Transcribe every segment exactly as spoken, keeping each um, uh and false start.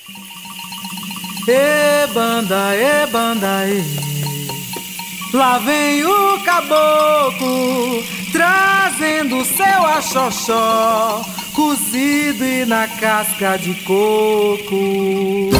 Ê banda, ê banda, ê. Lá vem o caboclo trazendo seu axoxó cozido e na casca de coco.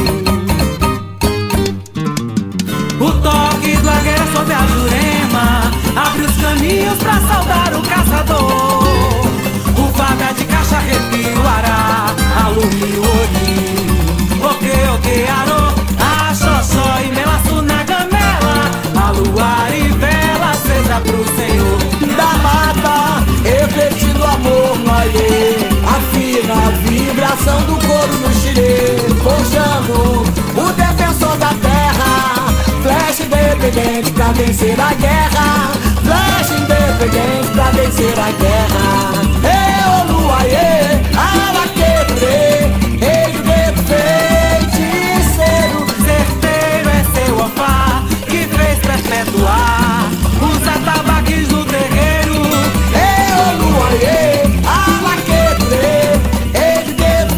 O toque do agueira sob a Jurema abre os caminhos pra saudar o caçador. O vaga de caixa arrepia o ará, alumia o olhinho. Ok, ok, arô, axoxó e melaço na gamela. A luar e vela acesa pro Senhor da mata, refletindo amor no alheio. Afina a vibração do couro no xirê, forjando o defensor da terra. Flecha independente pra vencer a guerra. Flecha independente pra vencer a guerra. Ê, ô lua, ê, ala quebrei, rei do gueto feiticeiro. Certeiro é seu ofá que fez perpetuar os atabaques do terreiro. Ê, ô lua, ê, ala quebrei, rei do gueto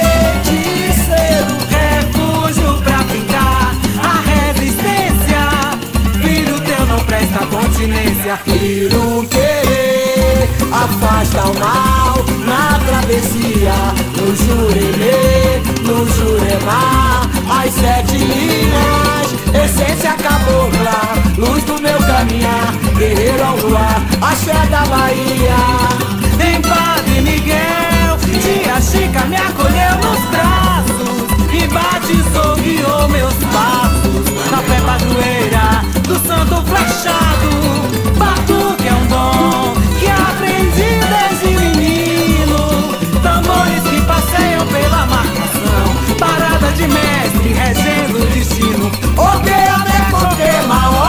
feiticeiro. Refúgio pra brincar, a resistência. Filho teu não presta continência. Filho querer, afasta o mal na travessia. No Jurerê, no Juremar, as sete linhas, essência cabocla, luz do meu caminhar, guerreiro ao luar, axé da Bahia. Em Padre Miguel, tia Chica me acolheu nos braços e batizou, guiou meus passos na fé padroeira do santo flechado. Batuque é um dom que aprendi desde menino. Tambores que passeiam pela marcação, parada de mestre regendo o destino. Odeia porque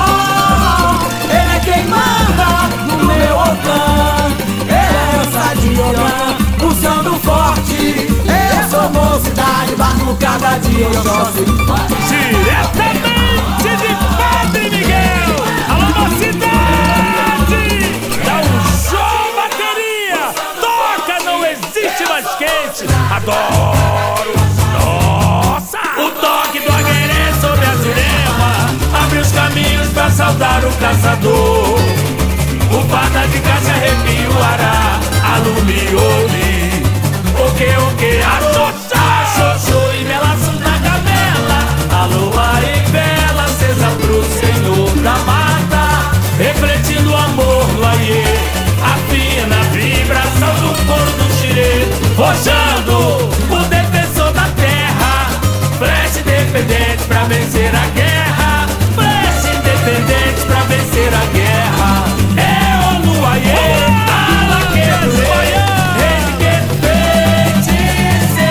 mal, ele é quem manda no meu ocã. Ele é essa de Ogã, pulsando forte. Eu sou mocidade, barco cada dia eu gosto. Diretamente de Padre Miguel, alô mocidade! Dá um show, bateria! Toca, não existe mais quente! Adoro! Nossa! O toque do aguerê sobre a Jurema abre os caminhos pra saudar o caçador. O fada de caixa arrepia o ará, alumiou-lhe. O que, o que, axoxá, xoxô e melaço na gamela. A lua e vela acesa pro Senhor da mata, refletindo o amor no aiê. Afina a vibração do couro do xirê, forjando o defensor da terra. Flecha independente pra vencer a guerra. Flecha independente pra vencer a guerra. É o lua e ala que rei de que feiticeiro.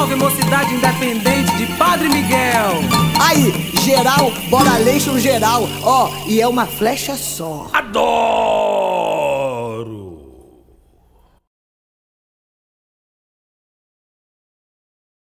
Salve mocidade independente de Padre Miguel. Aí, geral, bora leixo geral, ó, e é uma flecha só. Adoro!